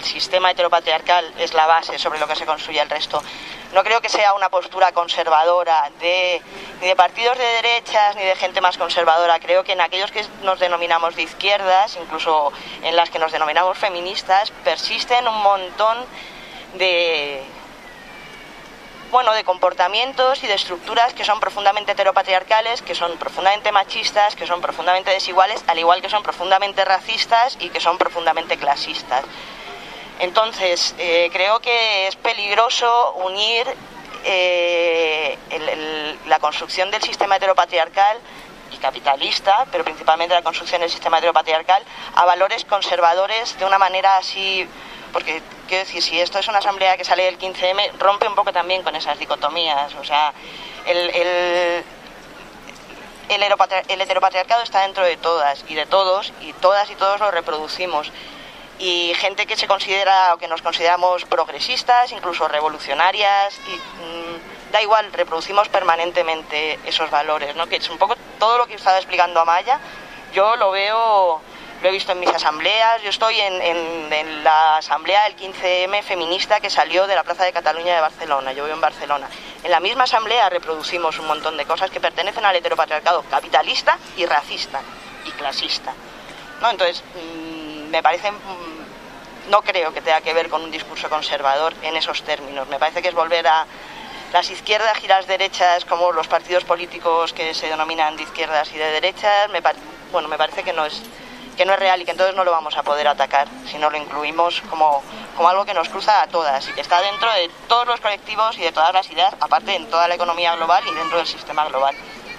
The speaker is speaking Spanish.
el sistema heteropatriarcal es la base sobre lo que se construye el resto. No creo que sea una postura conservadora ni de partidos de derechas ni de gente más conservadora. Creo que en aquellos que nos denominamos de izquierdas, incluso en las que nos denominamos feministas, persisten un montón de comportamientos y de estructuras que son profundamente heteropatriarcales, que son profundamente machistas, que son profundamente desiguales, al igual que son profundamente racistas y que son profundamente clasistas. Entonces, creo que es peligroso unir la construcción del sistema heteropatriarcal y capitalista, pero principalmente la construcción del sistema heteropatriarcal, a valores conservadores de una manera así. Porque, quiero decir, si esto es una asamblea que sale del 15M, rompe un poco también con esas dicotomías. O sea, el heteropatriarcado está dentro de todas y de todos, y todas y todos lo reproducimos. Y gente que se considera o que nos consideramos progresistas, incluso revolucionarias, y da igual, reproducimos permanentemente esos valores, ¿no? Que es un poco todo lo que estaba explicando Amaya. Yo lo he visto en mis asambleas. Yo estoy en la asamblea del 15M feminista que salió de la Plaza de Cataluña de Barcelona. Yo vivo en Barcelona. En la misma asamblea reproducimos un montón de cosas que pertenecen al heteropatriarcado capitalista y racista y clasista, ¿no? Entonces, me parece, no creo que tenga que ver con un discurso conservador en esos términos. Me parece que es volver a las izquierdas y las derechas, como los partidos políticos que se denominan de izquierdas y de derechas. Me parece que no es real y que entonces no lo vamos a poder atacar si no lo incluimos como algo que nos cruza a todas y que está dentro de todos los colectivos y de todas las ideas, aparte en toda la economía global y dentro del sistema global.